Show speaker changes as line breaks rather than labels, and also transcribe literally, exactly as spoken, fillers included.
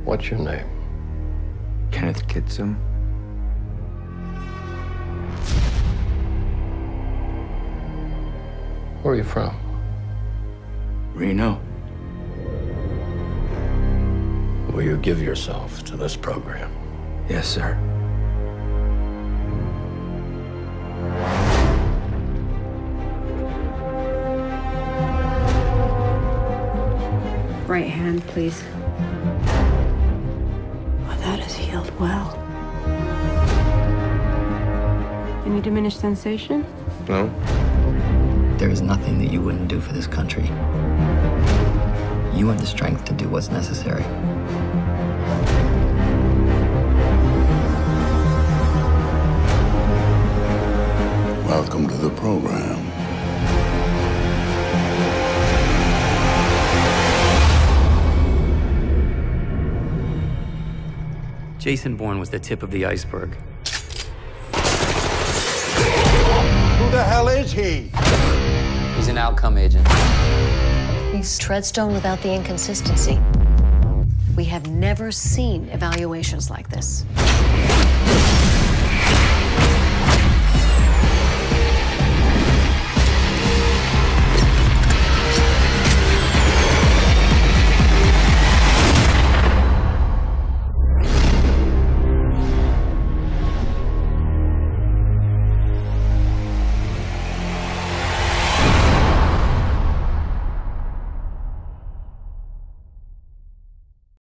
What's your name?
Kenneth Kitsum.
Where are you from?
Reno.
Will you give yourself to this program?
Yes, sir.
Right hand, please. Oh, that has healed well. Any diminished sensation?
No.
There is nothing that you wouldn't do for this country. You have the strength to do what's necessary.
Welcome to the program.
Jason Bourne was the tip of the iceberg.
Who the hell is he?
He's an outcome agent.
He's Treadstone without the inconsistency. We have never seen evaluations like this.